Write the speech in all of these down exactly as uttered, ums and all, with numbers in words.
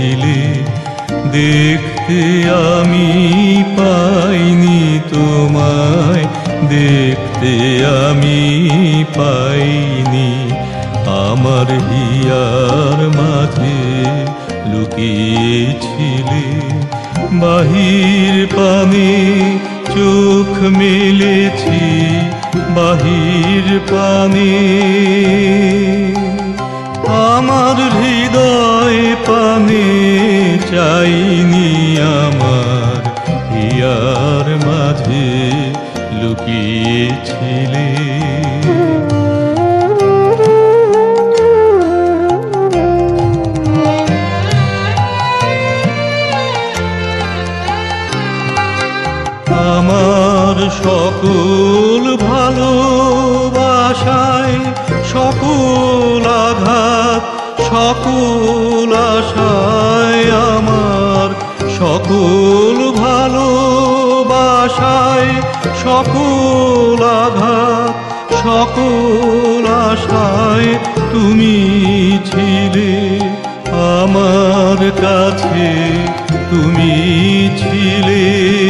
ছিলে, দেখতে আমি পাইনি তোমায়, দেখতে আমি পাইনি। আমার হিয়ার মাঝে লুকিয়েছিলে, বাহির পানে চোখ মেলেছি, বাহির পানে। আমার হৃদয় পানে চাইনি, আমার হিয়ার মাঝে লুকিয়েছিলে। আমার সকল ভালোবাসায়, সকল আঘাত, সকল আশায়, আমার সকল ভালোবাসায়, সকল আঘাত, সকল আশায় তুমি ছিলে। আমার কাছে তুমি ছিলে,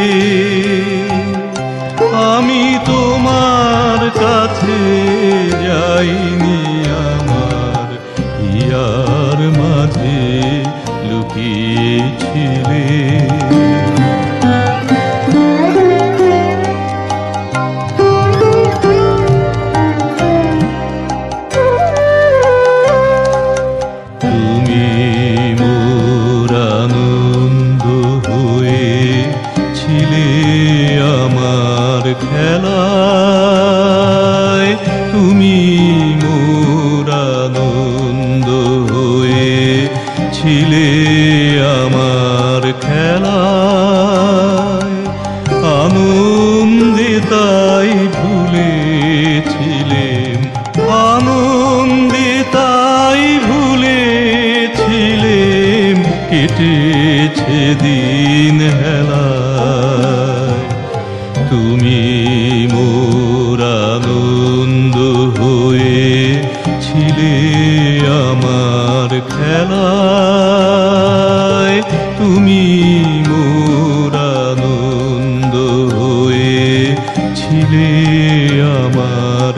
আমি তোমার কাছে যাইনি, আমার হিয়ার মাঝে লুকিয়েছিলে। তুমি মোর আনন্দ হয়ে ছিলে, আমার খেলায়। তুমি মোর আনন্দ হয়ে ছিলে, আমার খেলায়। আনন্দে তাই ভুলেছিলেম, আনন্দে তাই ভুলেছিলেম, কেটেছে দিন হেলায়। তুমি মোর আনন্দ হয়ে ছিলে, আমার খেলায়। তুমি মোর আনন্দ হয়ে ছিলে, আমার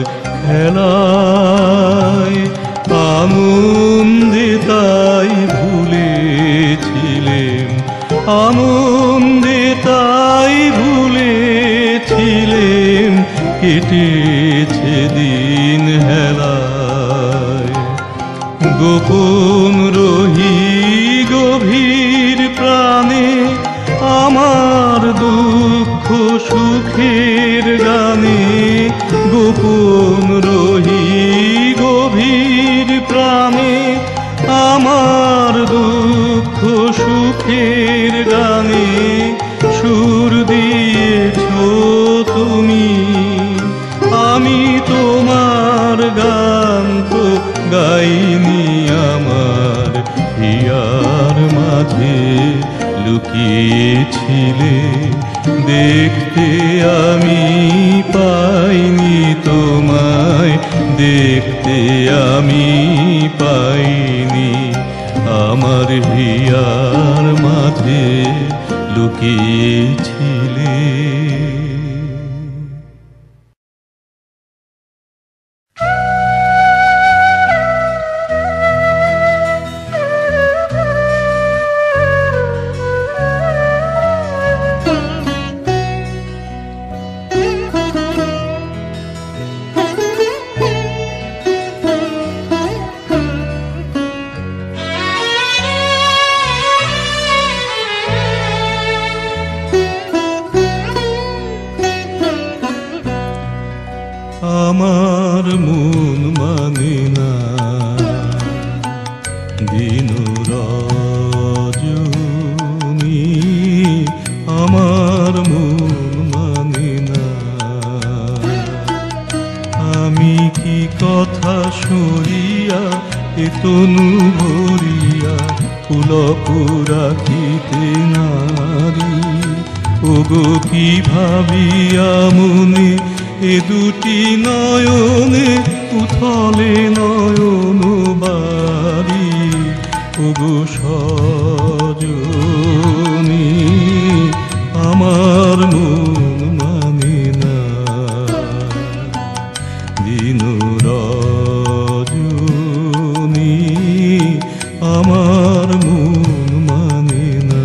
খেলায়। আনন্দে তাই ভুলেছিলেম, আনন্দে তাই ভুলেছিলেম, কেটেছে দিন হেলায়। গোপন রহি গভীর প্রাণে, আমার দুঃখ সুখের গানে। গোপন রহি গভীর প্রাণে, আমার দুঃখ সুখের গানে। সুর দিয়েছ তুমি, আমি তোমার গান তো গাইনি, আমার হিয়ার মাঝে লুকিয়েছিলে। দেখতে আমি পাইনি তোমায়, দেখতে আমি পাইনি। আমার হিয়ার মাঝে লুকিয়েছিলে। আমার মন মানে না দিন রজনী, আমার মন মানে না। আমি কি কথা সরিয়া এ তনু ভরিয়া পুলক রাখিতে নারী। ওগো কি ভাবিয়া মনে এ দুটি নয়নে উথলে নয়ন বাড়ি। ওগো সব রজনী আমার মন মানে না, দিন রজনী আমার মন মানে না।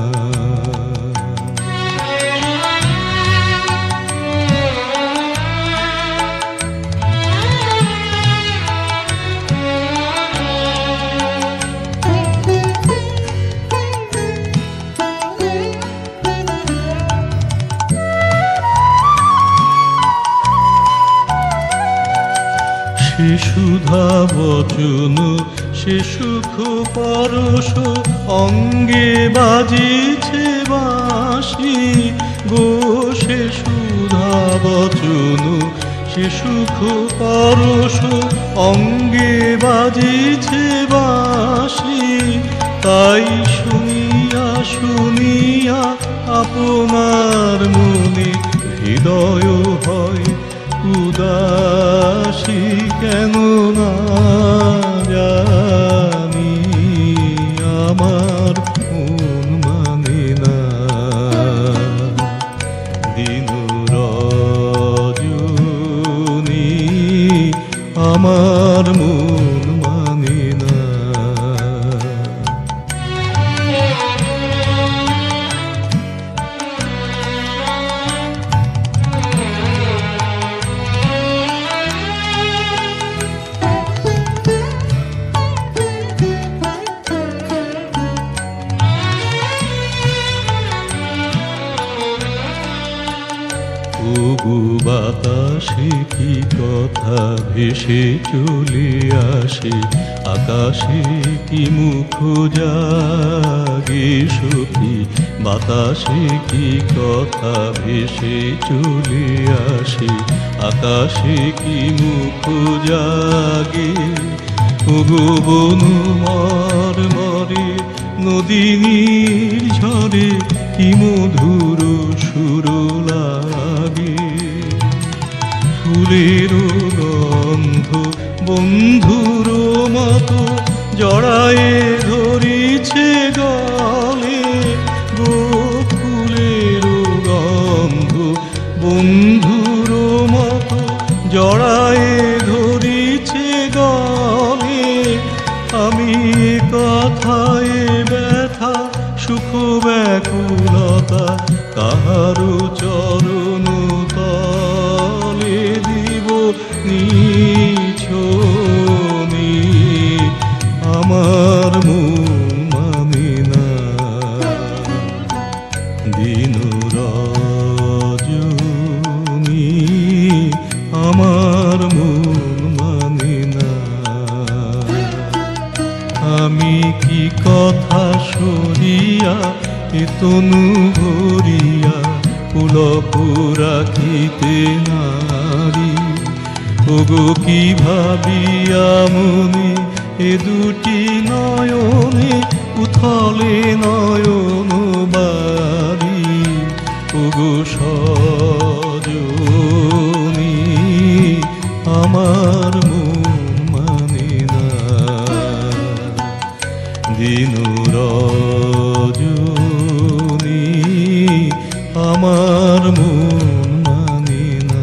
সে সুধা বচন সে সুখ পরশ অঙ্গে বাজিছে বাঁশি গো, সে সুধা বচন সে সুখ পরশ অঙ্গে বাজিছে বাঁশি, তাই শুনিয়া শুনিয়া আপনার মনে হৃদয় হয় উদাসী, কেন না জানি আমার মন মানে না, দিন রজনী আমার মন মানে না। ওগো বাতাসে কি কথা ভেসে চলে আসে, আকাশে কি মুখ জাগে সখী, বাতাসে কি কথা ভেসে চলে আসে, আকাশে কি মুখ জাগে। ওগো বনু মর্মরে নদীর ঝরে কি মধুর সুর লাগে, ফুলের গন্ধ বন্ধুর মতো জড়ায়ে ধরিছে গলে গো, ফুলের গন্ধ বন্ধুর মতো জড়ায়ে ধরিছে গলে, আমি কথায় ব্যথা সুখ ব্যাকুলতা কাহারো চরণ তলে দিব নিছনি, আমার মন মানে না, দিন রজনী আমার মন মানে না। আমি কি কথা সরিয়া এ তনু ভরিয়া পুলক রাখিতে নারী, ওগো কি ভাবিয়া মনে এ দুটি নয়নে উথলে নয়ন বাড়ি, ওগো সজনী আমার মন মানে না, দিন রজনী আমার মন মানে না।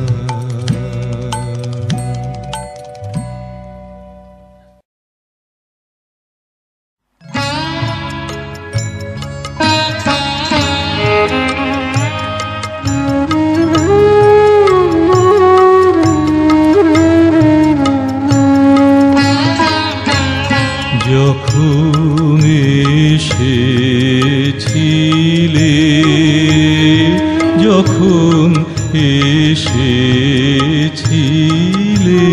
যখন এসেছিলে, যখন এসেছিলে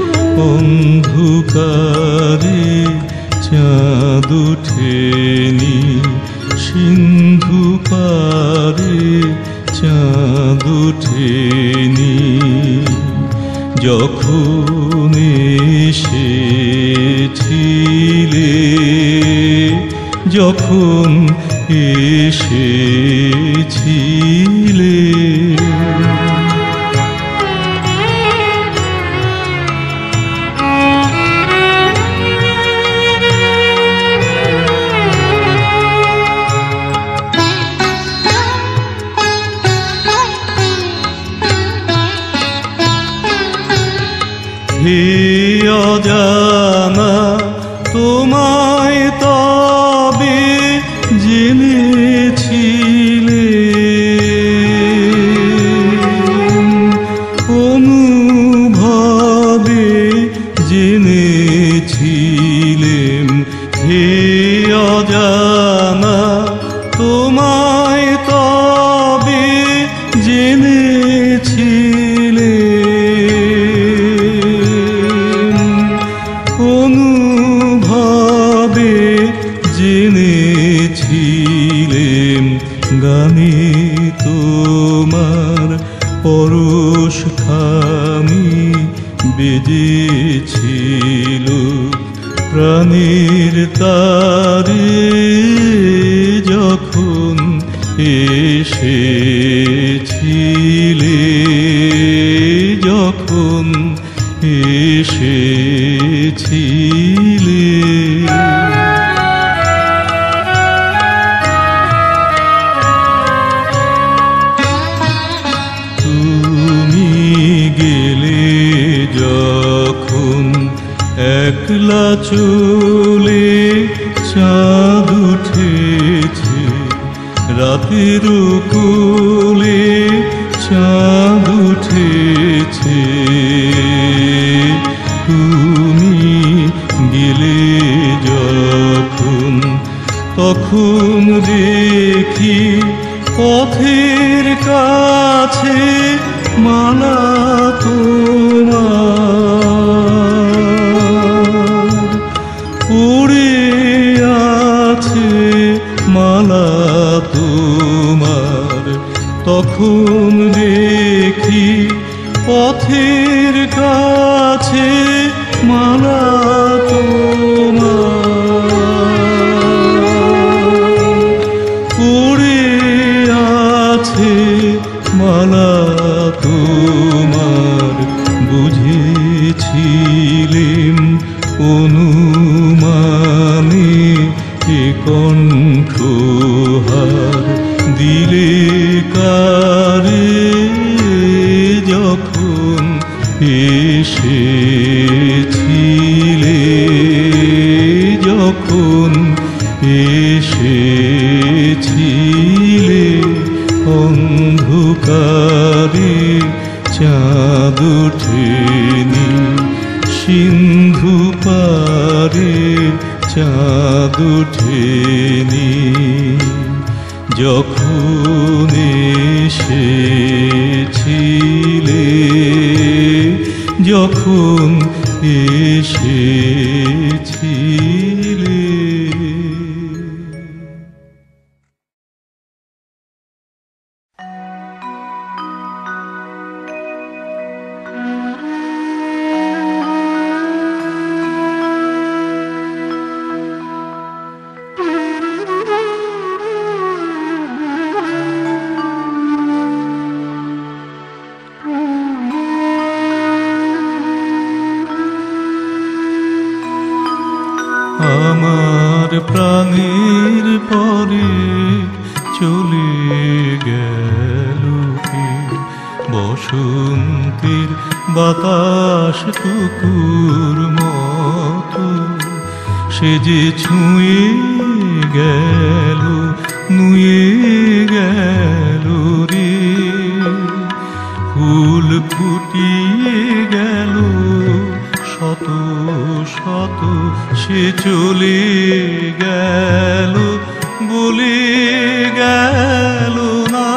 অন্ধকারে চাঁদ ওঠেনি, সিন্ধু পারে চাঁদ ওঠেনি, যখন এসেছিলে, যখন এসেছিলে। হে অজানা তোমায় তবে জেনেছিলে অনুভবে জেনেছিলেম হে অজানা তোমায় তবে জেনেছিলে অনুভবে জেনেছিলেম গানে তোমার পরশ খানি বেজেছিল প্রাণের তারে যখন এসেছিলে যখন এসেছিলে তুমি গেলে যখন একলা চলে চাঁদ উঠেছে রাতের কোলে চাঁদ উঠেছে তুমি গেলে যখন তখন দেখি পথের কাছে মালা তোমার পড়ে আছে মালা তোমার তখন দেখি পথের কাছে মালা তোমার পড়ে আছে মালা তোমার বুঝেছিলেম অনুমানে এ কণ্ঠহার দিলে কারে যখন এসেছিলে যখন এসেছিলে অন্ধকারে চাঁদ ওঠেনি সিন্ধু পারে চাঁদ ওঠেনি যখন এসেছিলে যখন এসেছিলে আমার প্রাণের পরে চলে গেল কে বসন্তের বাতাস কুকুর মতো সে যে ছুঁয়ে গেল নুয়ে গেল রে ফুল ফুটিয়ে গেল শত শত সে চলে গেল বলে গেল না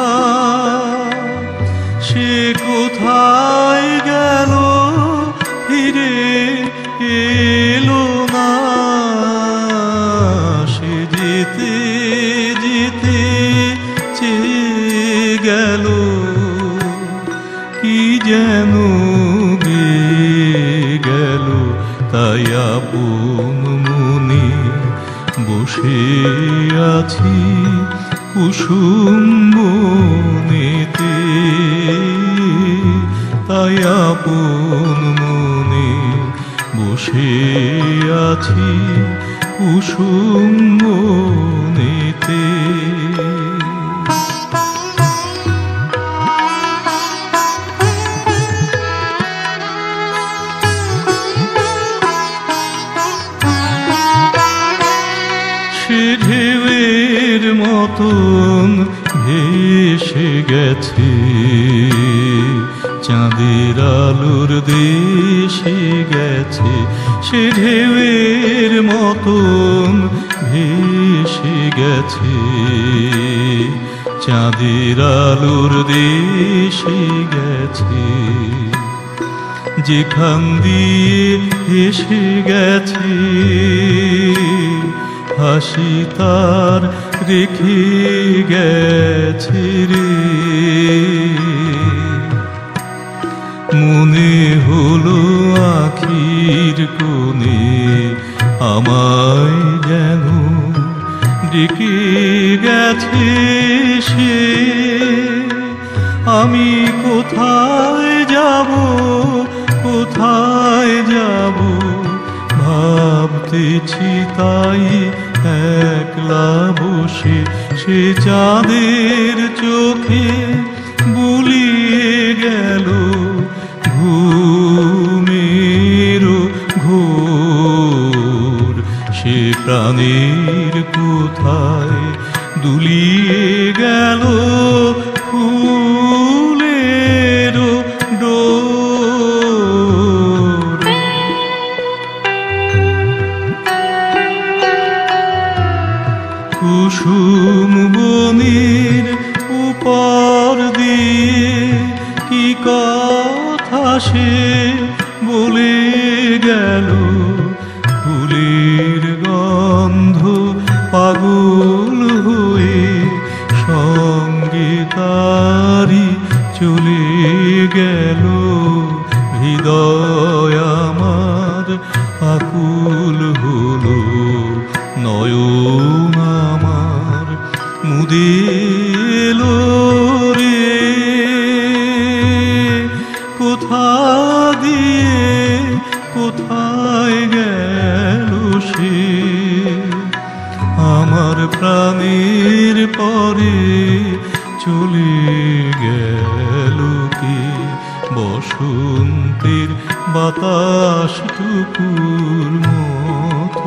সে কোথায় গেল ফিরে এলো না সে যেতে যেতে চেয়ে গেল কি যেন গেল তাই আপন মনে বসে আছি কুসুম বনেতে তাই আপন মনে বসে আছি কুসুম বনেতে মতন ভেসে গেছে, চাঁদের আলোর দেশে গেছে, সে ঢেউয়ের মতন ভেসে গেছে, চাঁদের আলোর দেশে গেছে। যেখান দিয়ে এসে গেছে হাসি তার রেখে গেছে রে। মনে হলো আখির কোণে আমায় যেন ডেকে গেছে সে। আমি কোথায় যাব, কোথায় যাব ভাবতেছি তাই একলা বসে, সে চাঁদের চোখে বুলিয়ে গেল ঘুমের ঘোর। সে প্রাণের কোথায় দুলিয়ে গেল ফুলের ডোর। কুসুম বনের উপর দিয়ে কি কথা সে বলে গেল, ফুলের গন্ধ পাগল হয়ে সঙ্গে তারি চলে গেল। হৃদয় আমার আকুল হলো, নয়ন আমার মুদেলো রে। কোথা দিয়ে কোথায় গেল সে, আমার প্রাণের পরে চলে গেল কে। বসন্তের বাতাস টুকুর মতো।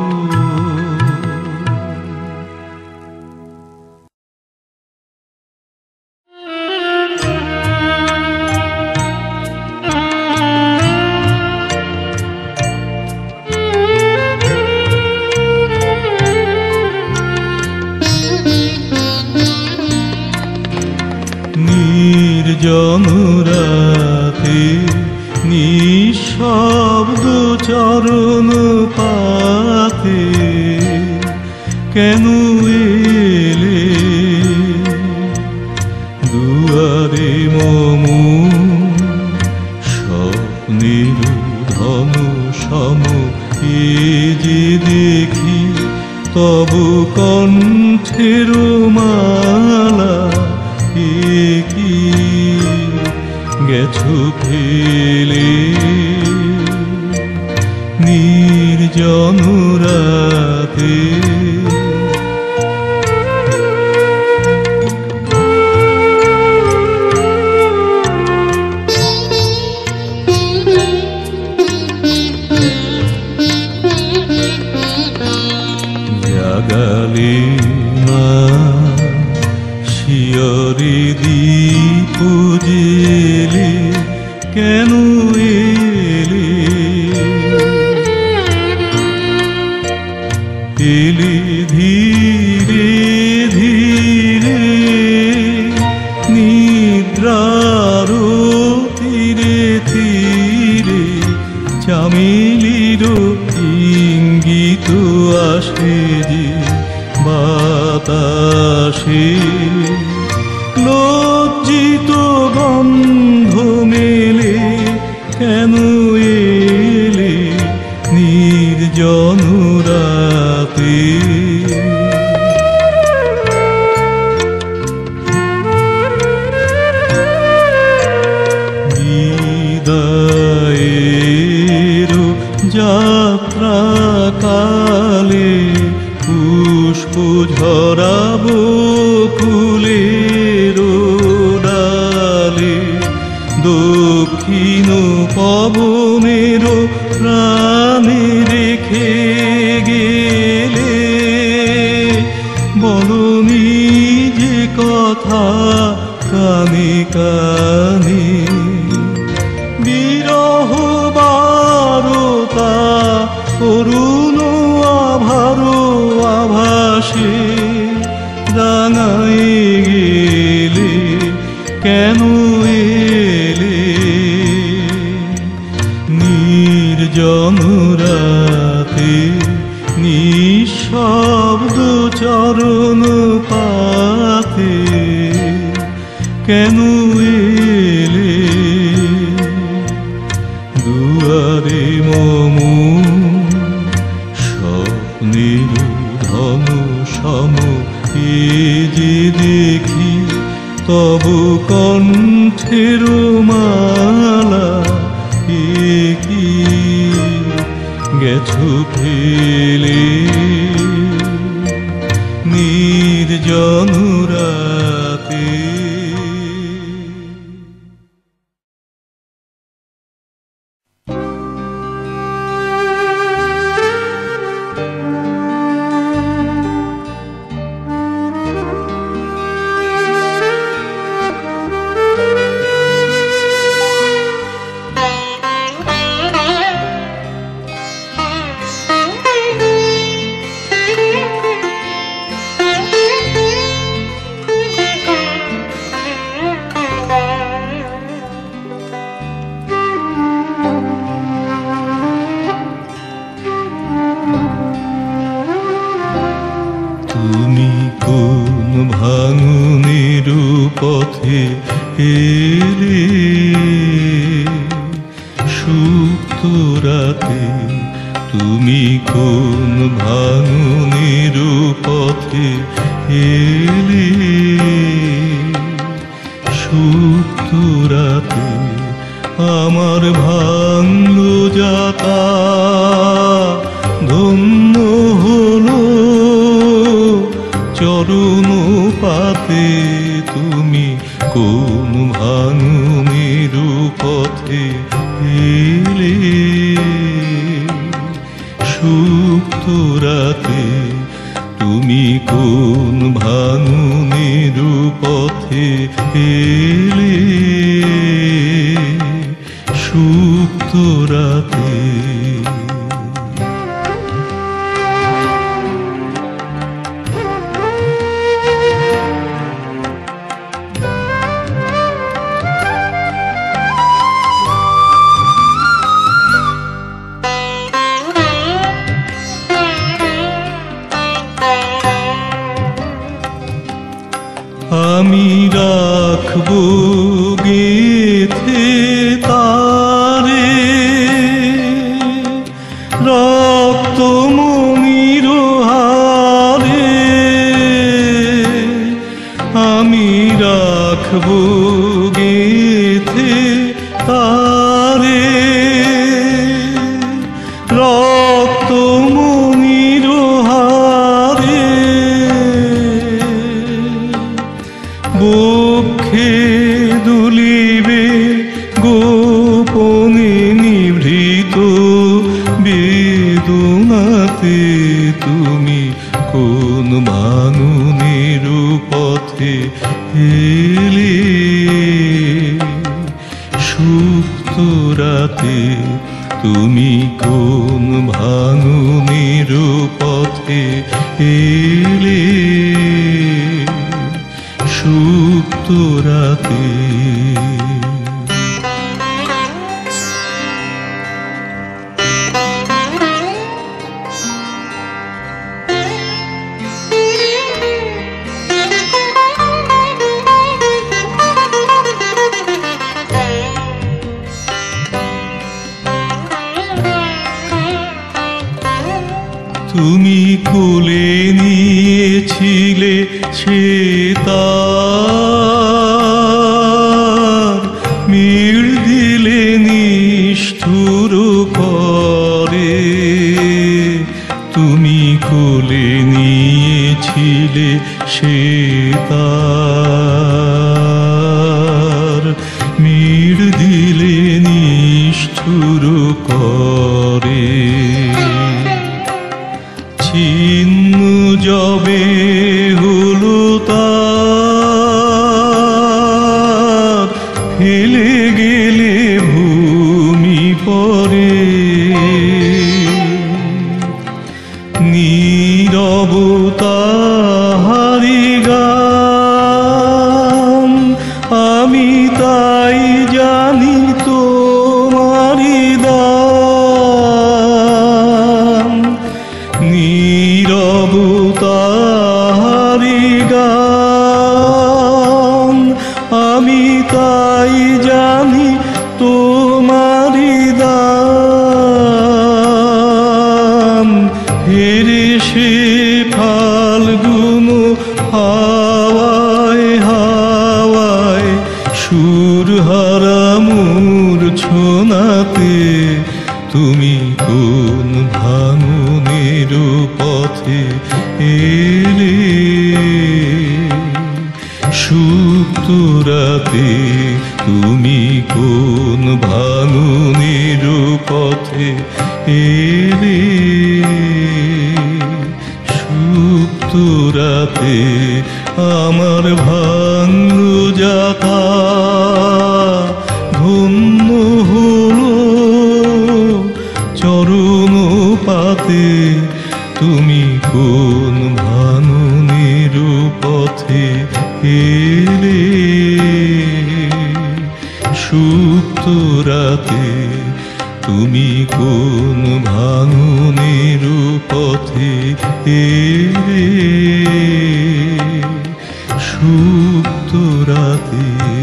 নির্জন রাতে নিঃশব্দ চরণ পাতে কেন এলে দুয়ারে মম স্বপ্নের ধন সম। এ যে দেখি তব কণ্ঠের মালা, এ কি গেছো ফেলে নির্জন রাতে। জাগালে না শিয়রে দীপ জেলে কেন এলে, এলে ধীরে ধীরে নিদ্রার তীরে তীরে। চামেলির ইঙ্গিত আসে যে বাতাসে, লজ্জিত গন্ধ মেলে কেন এলে নির্জন রাতে। বিদায়ের যাত্রা কালে পুষ্প ঝরাবো ফুলের ডালে। দক্ষিণ পবনের প্রাণে রেখে গেলে বলনি কানি কানি বিরহ বারতা অরুণ আভারো আভাসে রাঙাই গেলে কেন এলে নির্জন রাতে নিঃশব্দ চরণ পাতে কেন এলে দুয়ারে মম স্বপ্নের ধন সম এ যে দেখি তব কণ্ঠের মালা এ কি গেছো ফেলে নির্জন রাতে তুমি কোন ভাঙনের পথে এলে সুপ্ত রাতে তুমি কোন ভাঙনের পথে এলে সুপ্ত রাতে আমার ভাঙল যাতা ধন্য হলো চরণ পাতে তুমি কোন ভাঙনের পথে এলে সুপ্ত রাতে তুমি কোন ভাঙনের পথে এলে সুপ্ত রাতে আমি রাখবো গেথে তারে রক্ত মনির হারে আমি রাখবো গেথে তারে রক্ত মনির হারে বক্ষে দুলিবে গোপনে নিভৃত বেদনাতে তুমি কোন ভাঙনের পথে এলে সুপ্ত রাতে তুমি কোন ভাঙনের পথে এলে সুপ্ত রাতে তুমি কোলে নিয়েছিলে সে তার মিড় দিলে নিষ্ঠুর করে তুমি কোলে নিয়েছিলে সে তার মিড় দিলে নিষ্ঠুর করে ছিন্ন যবে হলো তার ফেলে গেলে ভূমি পরে নীরবতাহারি গান আমি তাই জানি তোমারি দান নীরবতাহারি গান আমি তাই জানি তোমারি দান হেরে সে ফাল্গুন হাওয়ায় হাওয়ায় সুর হারা মূর্ছনাতে তুমি কোন ভাঙনের পথে এলে সুপ্ত রাতে তুমি কোন ভাঙনের পথে এলে সুপ্ত রাতে আমার ভাঙল যাতা ধন্য হলো চরণ পাতে তুমি কোন ভাঙনের পথে এলে সুপ্ত রাতে তুমি কোন ভাঙনের পথে এলে সুপ্ত রাতে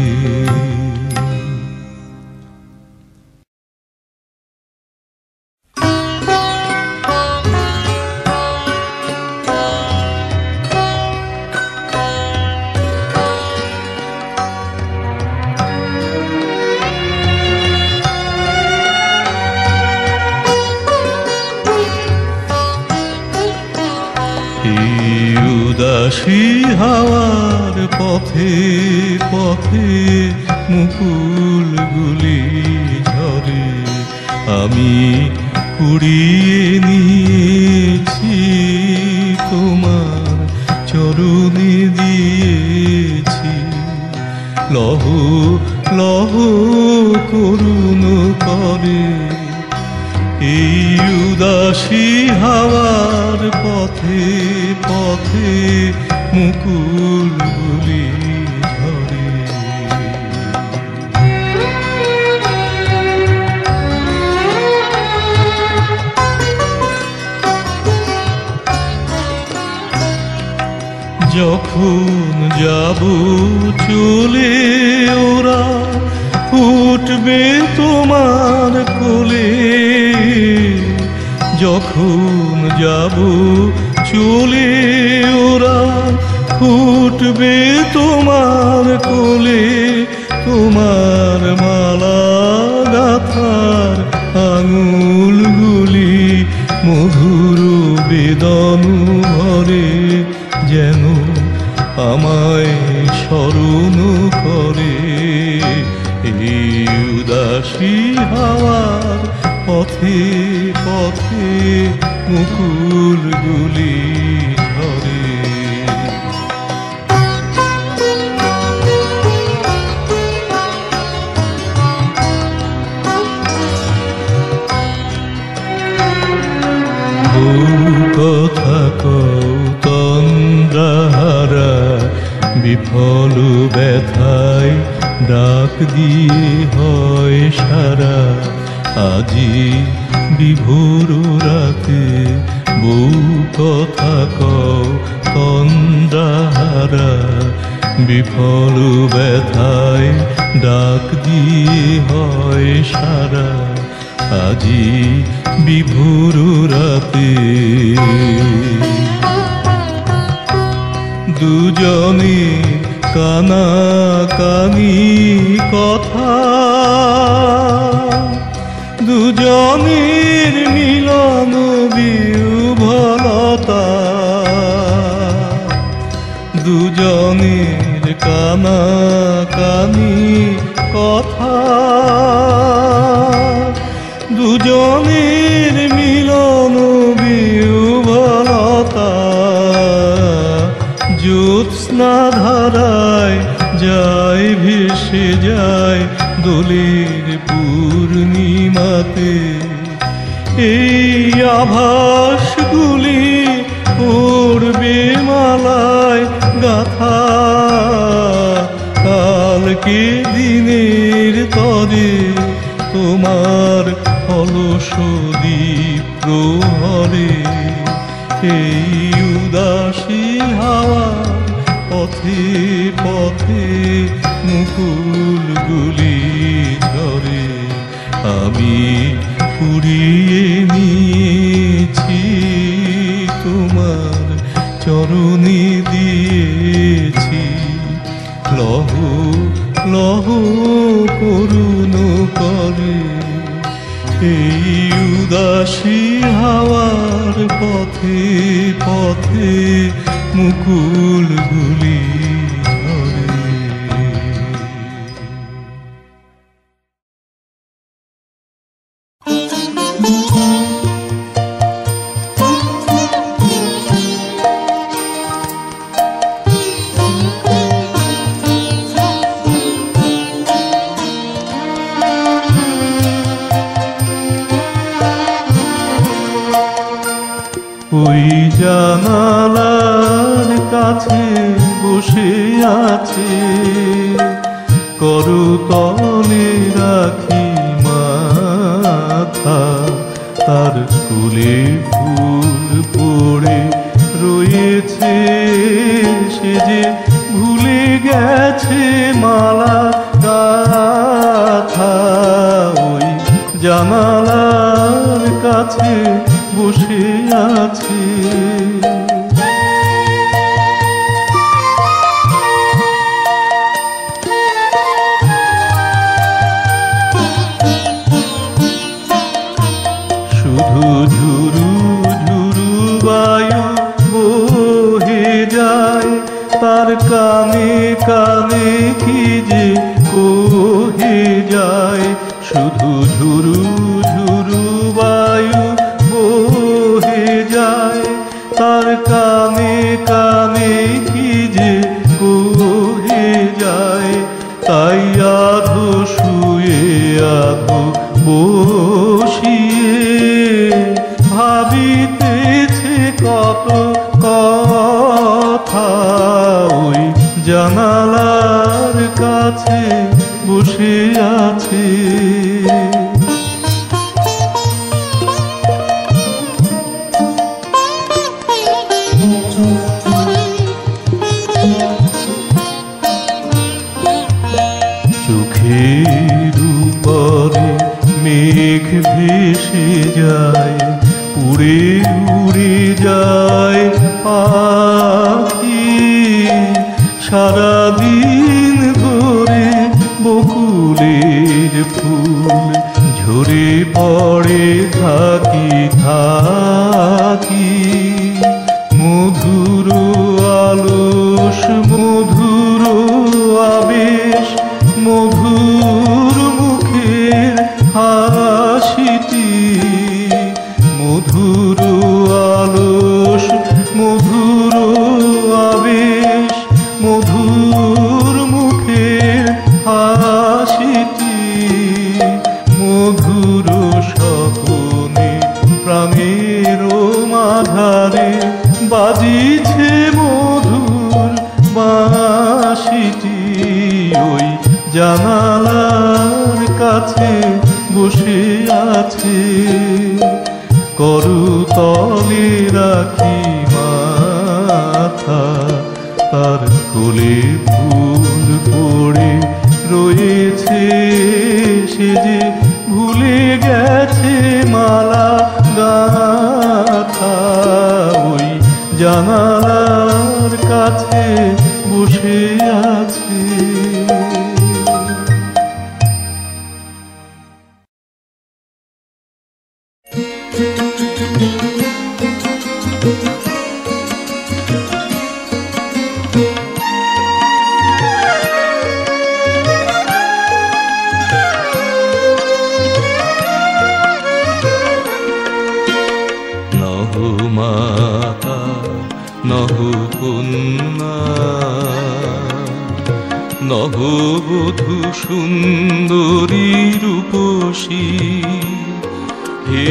উদাসী হাওয়ার পথে পথে মুকুলগুলি ঝরে আমি কুড়িয়ে নিয়েছি তোমার চরণে দিয়েছি লহ লহ করুণ করে এই উদাসী হাওয়ার পথে পথে মুকুলগুলি ঝরে যখন যাব চলে ওরা ফুটবে তোমার কোলে যখন যাব চলে ওরা ফুটবে তোমার কোলে তোমার মালা গাথার আঙুলগুলি মধুর বেদন ভরে যেন আমায় স্মরণ করে এই উদাসী হাওয়ার পথে পথে মুকুলগুলি ঝরে কথা কও তন্দ্রাহারা বিফল ব্যথায় ডাক দিয়ে হয় সারা আজি বিভোর রাতে বউ কথা কও তন্দ্রাহারা বিফল ব্যথায় ডাক দিয়ে হয় সারা আজি বিভোর রাতে দুজনে কানা কানি কথা দুজনের মিলন বিহ্বলতা দুজনের কানা কানি কথা দুজনের মিলন বিহ্বলতা জ্যোৎস্না ধারায় যায় ভেসে ভেসে যায় দোলের পূর্ণিমাতে। এই আভাসগুলি উড়বে মালায় গাথা, কালকে দিনের তরে তোমার অলস দ্বীপ প্রহরে। এই উদাসী হাওয়া পথে পথে মুকুলগুলি ঝরে, আমি কুড়িয়ে নিয়েছি তোমার চরণে দিয়েছি। লহ লহ করুণ করে এই উদাসী হাওয়ার পথে পথে মুকুলগুলি ঝরে। ওই জানালার কাছে বসে আছে করতলে রাখি মাথা, তার কোলে ফুল পড়ে রয়েছে, সে যে ভুলে গেছে মালা গাথা। ওই জানালার কাছে বসে আছে শুধু ঝুরু ঝুরু বায়ু বহে যায়, তার কানে কানে কি যে কহে যায়। শুধু ঝুরু ঝুরু বায়ু বহে যায়, তার কানে কানে কি যে কহে যায়। তাই আধো শুয়ে আধো বসিয়ে ভাবিতেছে কত কথা। ওই জানালার কাছে বসে আছে চোখের উপরে মেঘ ভেসে যায়, উড়ে উড়ে যায় পাখি। সারাদিন ধরে বকুলের ফুল ঝরে পড়ে থাকি থাকি। মধুর আলস মধুর আবেশ মধুর মুখের হাসিটি, মধুর আলস মধুর আবেশ মধুর মুখের হাসিটি। মধুর স্বপনে প্রাণের মাঝারে বাজিছে মধুর বাঁশিটি। ওই জানালার কাছে বসে আছে করতলে রাখি মাথা, তার কোলে ফুল পড়ে রয়েছে, সে যে ভুলে গেছে মালা গাথা। ওই জানালার কাছে বসে আছে নববধূ সুন্দরী রূপসী, হে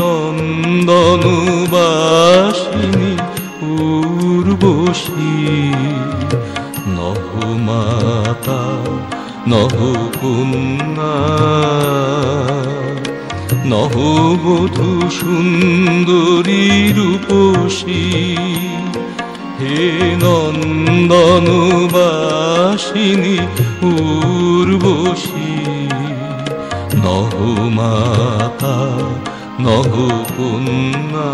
নন্দনবাসিনী উর্বশী। নহ মাতা নহ কন্যা, নববধূ সুন্দরী রূপসী, হে নন্দনবাসিনী উর্বশী। নহ মাতা নহ কন্যা।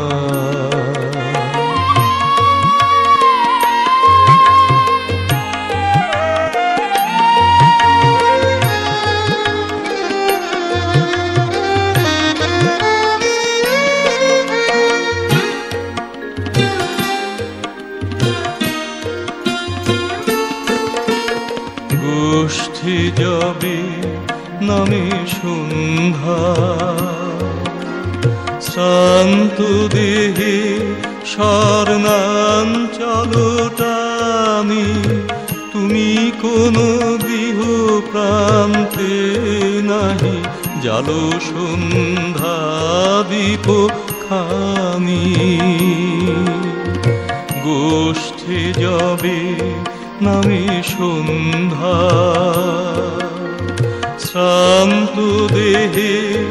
গোষ্ঠী যাবে নামে সন্ধ্যা, শ্রান্ত দেহে স্বর্ণাঞ্চল টানি। তুমি কোন গৃহ প্রান্তে নাহি, জালো সন্ধ্যা দীপ খানি। গোষ্ঠী যাবে নামে সন্ধ্যা, শ্রান্ত দেহে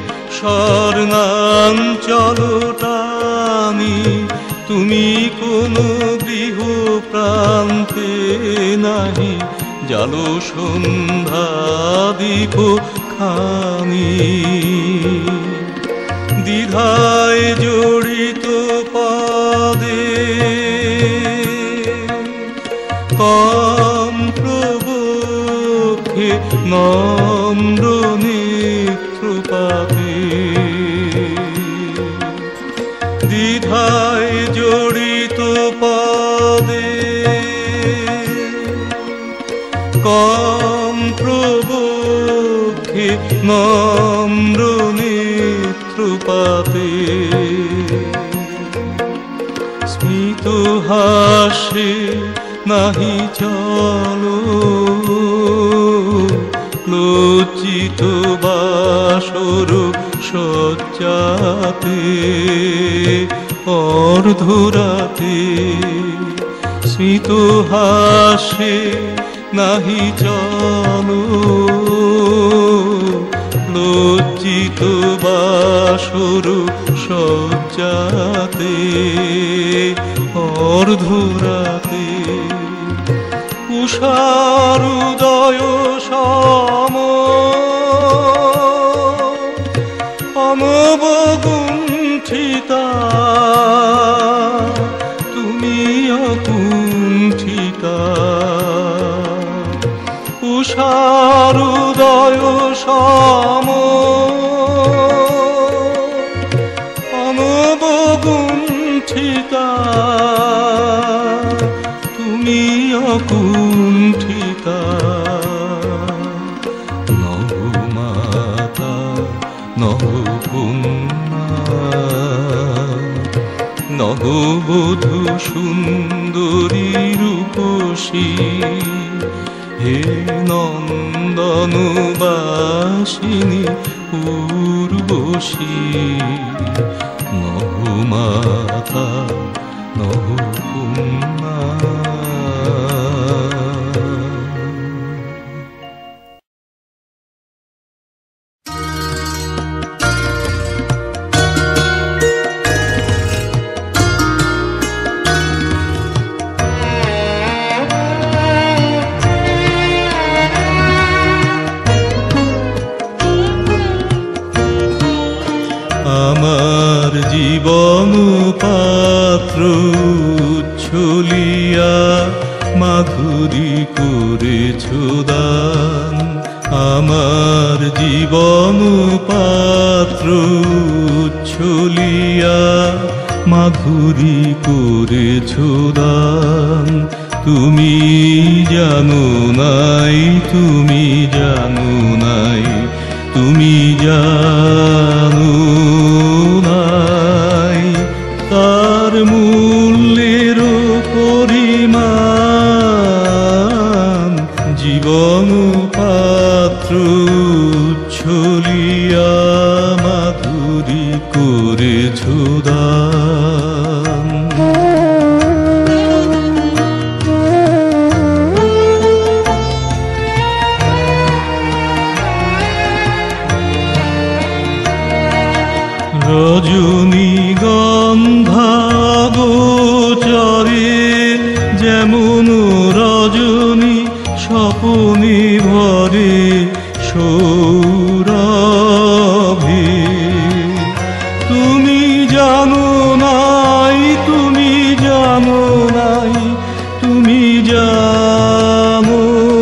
স্বর্ণাঞ্চল টানি। তুমি কোন গৃহ প্রান্তে নাহি, জালো সন্ধ্যা দীপ খানি। দ্বিধায় জড়িত পদে কম প্রবক্ষে নম্র নেত্রপাতে। দ্বিধায় জড়িত পদে কম প্রবক্ষে নম্র নেত্রপাতে। স্মিত হাসে নাহি চলো, লজ্জিত বাসর সজ্জাতে অর্ধরাতে। স্মিত হাসে নাহি চলো, লজ্জিত বাসর সজ্জাতে অর্ধরাতে। উষার উদয় সম অনবগুণ্ঠিতা, তুমি অকুণ্ঠিতা। উষার উদয় সম অনবগুণ্ঠিতা, তুমি অকুণ্ঠিতা। নহ মাতা নহ কন্যা, নববধূ সুন্দরী রূপসী, হে নন্দনবাসিনী উর্বশী। নহ মাতা নহ কন্যা। আমার জীবন পাত্র উচ্ছলিয়া মাধুরী করেছ দান। আমার জীবন পাত্র উচ্ছলিয়া মাধুরী করেছ দান। তুমি জানো নাই, তুমি জানো নাই, তুমি জানো নাই তার মূল্যের পরিমাণ। জীবন পাত্র উচ্ছলিয়া মাধুরী করেছ দান। রজনীগন্ধা গোচরে যেমন রজনী স্বপনে ভরে সৌরভে, তুমি জানো নাই, তুমি জানো নাই, তুমি জানো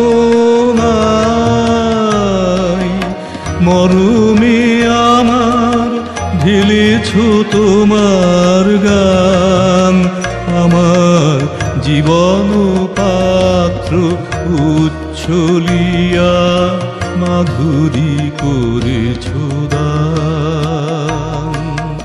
নাই, মরমে আমার ঢেলেছ তোমার গান। আমার জীবন পাত্র উচ্ছলিয়া মাধুরী করেছ দান।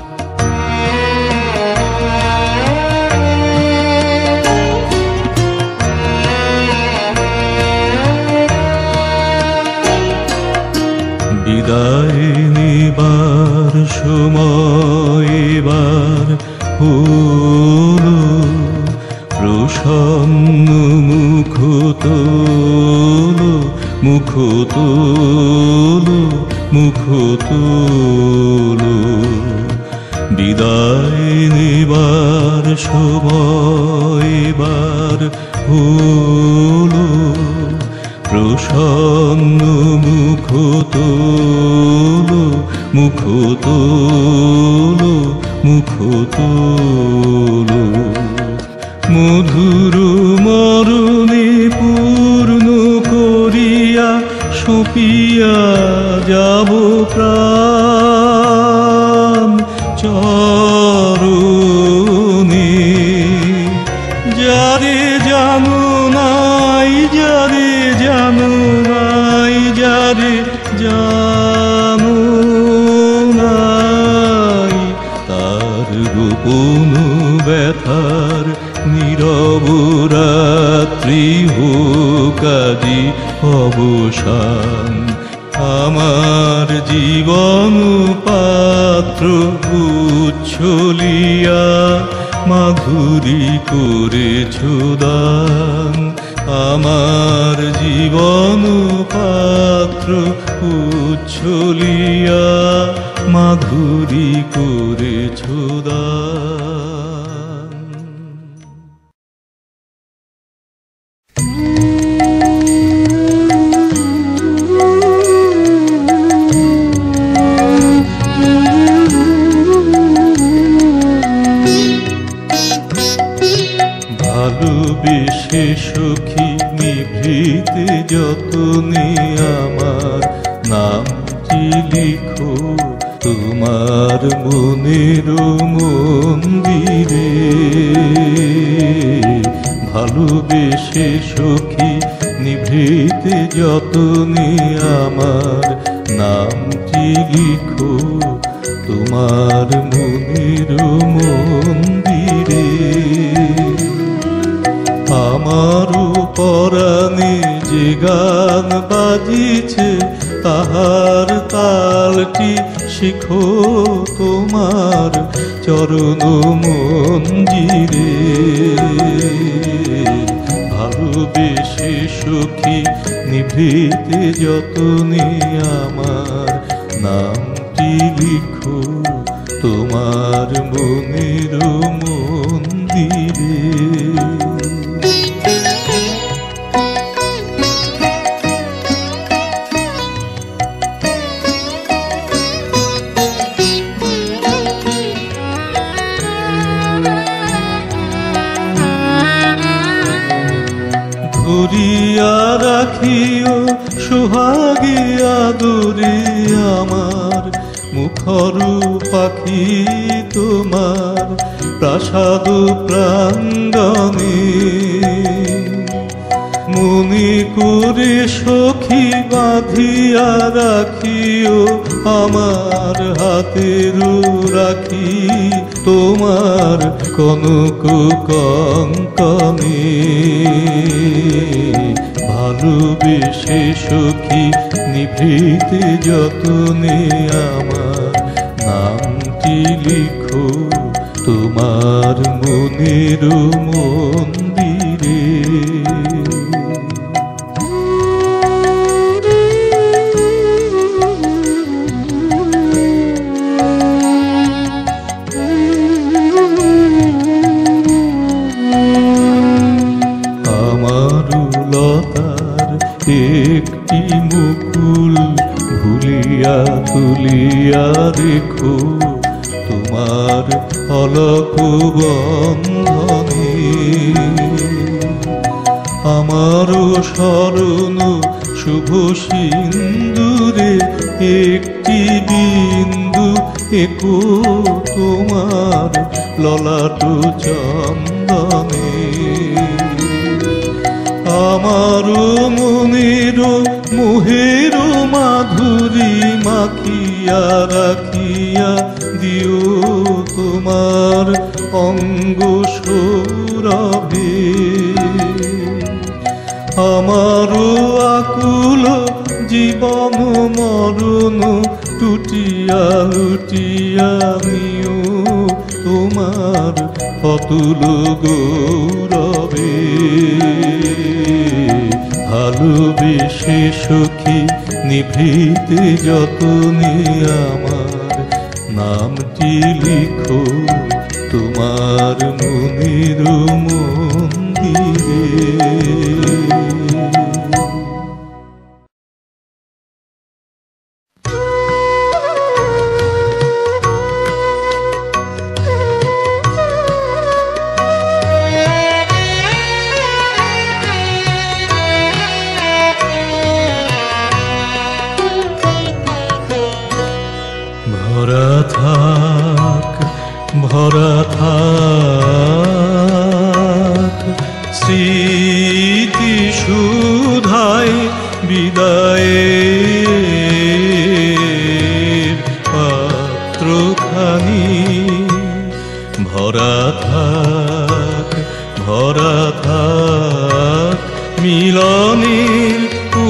বিদায় নেবার সময় এবার হলো, প্রসন্ন মুখ তোলো, মুখ তোলো, মুখ তোলো। বিদায় নেবার সময় এবার হলো, প্রসন্ন মুখ তোলো, মুখ তোলো, মুখ তোলো। মধুর মরণে পূর্ণ করিয়া সপিয়া যাব প্রাণ চরণে। যারে জানো নাই, যারে জানো নাই, যারে জানো নাই, তার গোপন ব্যথার নীরব রাত্রি হোক আজি অবসান। আমার জীবন পাত্র উচ্ছলিয়া মাধুরী করেছ দান। আমার জীবন পাত্র উচ্ছলিয়া মাধুরী করেছ দান। ভালোবেসে সখী নিভৃতে যতনে আমার নামটি লিখো তোমার মনের মন্দিরে। ভালোবেসে সখী নিভৃতে যতনে আমার নামটি লিখো তোমার মনের মন্দিরে। আমারও পরাণে যে গান বাজিছে তাহার তালটি শিখো তোমার চরণ মঞ্জিরে। ভালোবেসে সখী নিভৃতে যতনে আমার নামটি লিখো তোমার মনের মন্দিরে। ধরিয়া রাখিও সোহাগে আদরে আমার মুখর পাখি তোমার প্রাসাদ প্রাঙ্গণে। মনে করে সখী বাঁধিয়া রাখিও আমার হাতের রাখি তোমার কনক কঙ্কণে। ভালোবেসে সখী নিভৃতে যতনে আমার নামটি লিখো তোমার মনের মন্দিরে। লতার একটি মুকুল ভুলিয়া তুলিয়া রেখো তোমার অলক বন্ধনে। আমারও স্মরণ শুভ সিন্দুরে একটি বিন্দু একো তোমার ললাট চন্দনে। আমারও মনের মোহের মাধুরী মাখিয়া রাখিয়া দিও তোমার অঙ্গ সৌরভে। আমারও আকুল জীবন মরণ টুটিয়া লুটিয়া নিও তোমার অতুল গৌরবে। ভালোবেসে সখী নিভৃতে যতনে আমার নামটি লিখো তোমার মনের মন্দিরে। ভরা থাক ভরা থাক স্মৃতি সুধায় বিদায়ের পাত্রখানি। ভরা থাক ভরা থাক মিলনের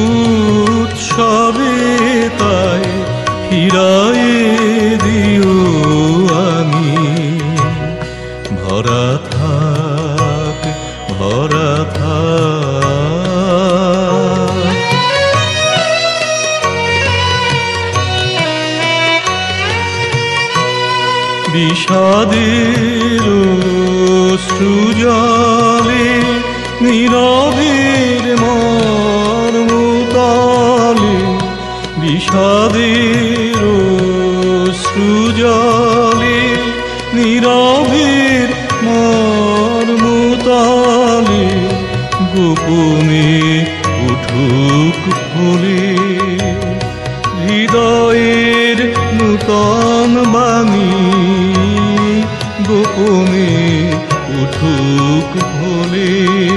উৎসবে তাই ফিরায় দিও আমি। ভরা থাক ভরা থাক বিষাদের অশ্রুজলে নীরবের মর্মতলে। বিষাদের অশ্রুজলে নীরবের মর্মতলে গোপনে উঠুক ফলে হৃদয়ের নূতন বাণী। গোপনে উঠুক ফলে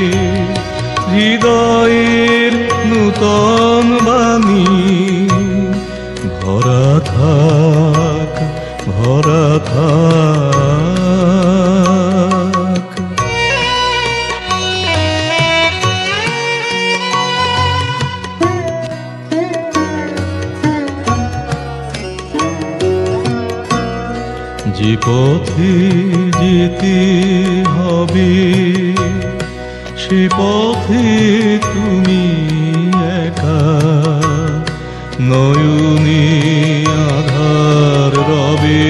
হৃদয়ের নূতন বাণী। ভরা থাক ভরা থাক যে পথে যেতে হবে সে পথে তুমি একা। নয়নে আধার রবে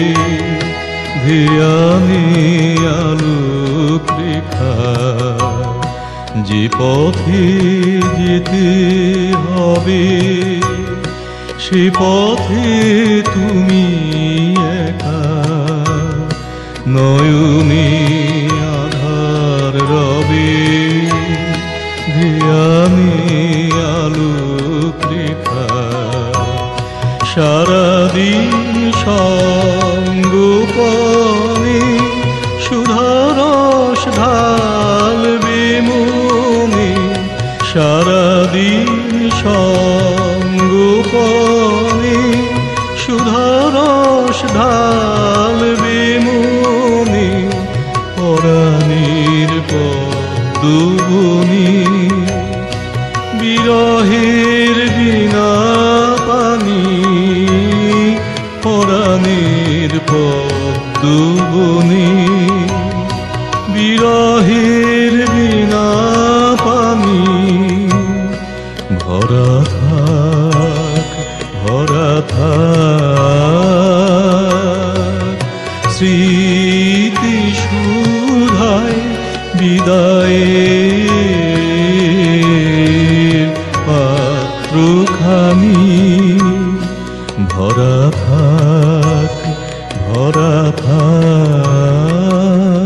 ধ্যানে আলোক রেখা। যে পথে যেতে হবে সে পথে তুমি একা। নয়নে আধার রবে ধ্যানে আলোক রেখা। সারাদিন সঙ্গোপনে সুধারস ঢালবে মনে। সারাদিন সঙ্গোপনে সুধারস ঢালবে মনে। পরাণের পদবনে বিরহের বিনা পদ্মবনে বিরহের বিনা পানি ভরা থাক ভরা থাক স্মৃতি সুধায় বিদায়ের পাত্রখানি ভরা থাক ভরা থাক।